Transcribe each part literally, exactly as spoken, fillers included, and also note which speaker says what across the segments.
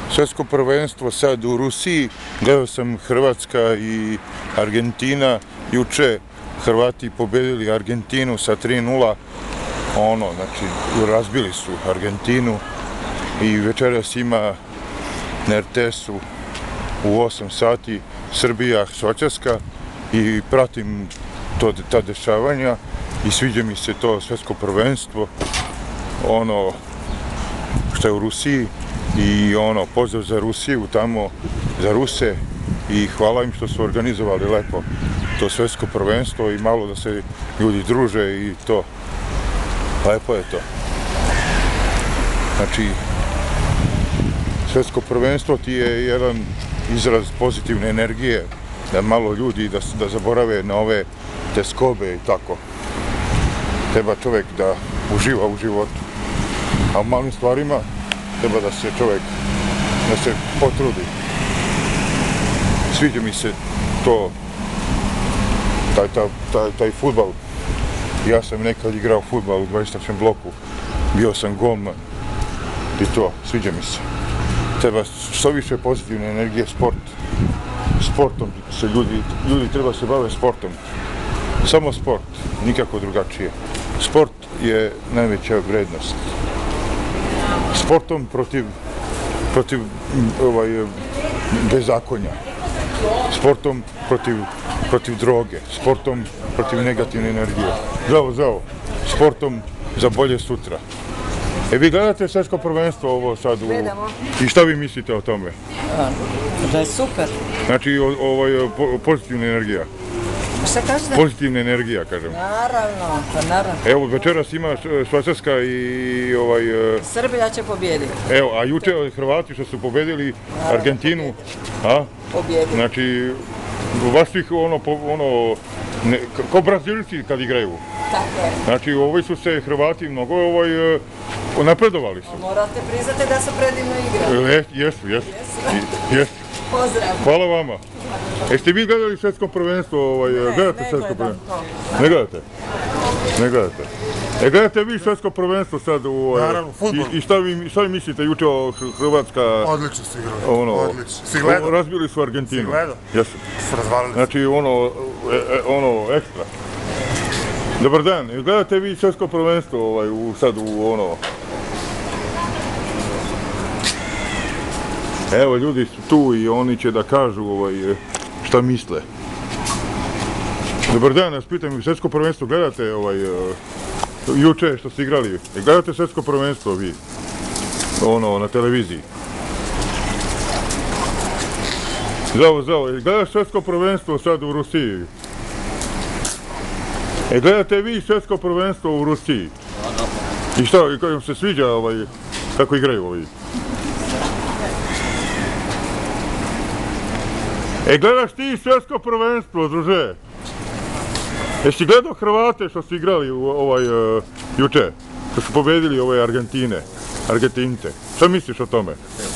Speaker 1: Svetsko prvenstvo sad u Rusiji, gledao sam Hrvatska i Argentina, juče Hrvati pobedili Argentinu sa tri nula, ono, znači, razbili su Argentinu i večeras ima na er te esu u osam sati Srbija, Švajcarska i pratim to, ta dešavanja i sviđa mi se to svetsko prvenstvo, ono što je u Rusiji i ono, pozdrav za Rusiju tamo, za Ruse i hvala im što su organizovali lepo to svetsko prvenstvo i malo da se ljudi druže i to, lepo je to. Znači, svetsko prvenstvo ti je jedan izraz pozitivne energije, da malo ljudi da, da zaborave na ove teskobe i tako. Treba čovjek da uživa u životu, a u malim stvarima treba da se čovjek, da se potrudi. Sviđa mi se to, taj, taj, taj, taj fudbal. Ja sam nekad igrao fudbal u dvadeset trećem bloku, bio sam golman i to, sviđa mi se. Treba što više pozitivne energije, sport. Sportom se ljudi, ljudi treba se bave sportom. Samo sport, nikako drugačije. Sport je najveća vrednost. Sportom protiv, protiv ovaj, bezakonja. Sportom protiv, protiv droge. Sportom protiv negativne energije. Zdravo, zdravo. Sportom za bolje sutra. E, vi gledate svetsko prvenstvo ovo sad u...
Speaker 2: Gledamo.
Speaker 1: I šta vi mislite o tome?
Speaker 2: Da je super.
Speaker 1: Znači, ovaj, pozitivna energija.
Speaker 2: Šta kažete?
Speaker 1: Pozitivna energija, kažem.
Speaker 2: Naravno, pa naravno.
Speaker 1: Evo, večeras ima Švajcarska i ovaj...
Speaker 2: Srbija će pobjediti.
Speaker 1: Evo, a juče Hrvati što su pobedili Argentinu, a?
Speaker 2: Pobjedili.
Speaker 1: Znači, baš ih ono, ono, ne, kao Brazilci kad igraju.
Speaker 2: Tako je.
Speaker 1: Znači, ovi su se Hrvati mnogo ovaj, napredovali su.
Speaker 2: Morate priznati da su predivno igrali.
Speaker 1: Le, jesu, jesu. Jesu.
Speaker 2: Pozdrav.
Speaker 1: Hvala vama. Jeste vi gledali svetsko prvenstvo? Ovaj,
Speaker 2: ne,
Speaker 1: gledate
Speaker 2: ne
Speaker 1: svetsko
Speaker 2: gledam
Speaker 1: prvenstvo?
Speaker 2: to.
Speaker 1: Ne gledate? Ne gledate. E, gledate vi svetsko prvenstvo sad u... Ovaj,
Speaker 3: naravno, fudbal.
Speaker 1: I, i šta, vi, šta vi mislite juče o Hrvatska...
Speaker 3: Odlično su igrali,
Speaker 1: ono,
Speaker 3: odlično. Si gledao?
Speaker 1: Razbili su Argentinu.
Speaker 3: Si gledao?
Speaker 1: Jesu.
Speaker 3: Su razvalili.
Speaker 1: Znači, ono, e, e, ono, ekstra. Dobar dan, gledate vi svetsko prvenstvo ovaj, u, sad u ono... Evo, ljudi su tu i oni će da kažu ovaj, šta misle. Dobar dan, ja pitam, svetsko prvenstvo gledate ovaj, juče što ste igrali? Gledate svetsko prvenstvo vi? Ono, na televiziji? Zdravo, zdravo, gledaš svetsko prvenstvo sad u Rusiji? E, gledate vi svetsko prvenstvo u Rusiji? I šta, kako vam se sviđa ovaj, kako igraju ovi? E, gledaš ti svetsko prvenstvo, druže? Jesi gledao Hrvate što su igrali u ovaj, uh, juče? Što su pobedili ove Argentine, Argentince. Šta misliš o tome?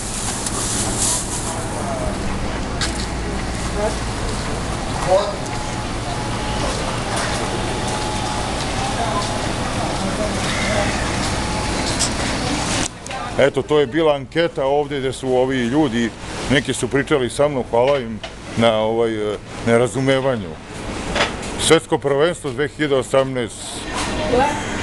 Speaker 1: Eto, to je bila anketa ovdje gdje su ovi ljudi, neki su pričali sa mnom, hvala im na ovaj nerazumevanju. Svetsko prvenstvo dve hiljade osamnaeste.